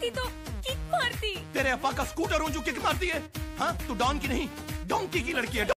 होती तो किक मारती। तेरे अप्पा का स्कूटर हूँ जो किक मारती है? हाँ, तू डॉन की नहीं, डोंकी की लड़की है।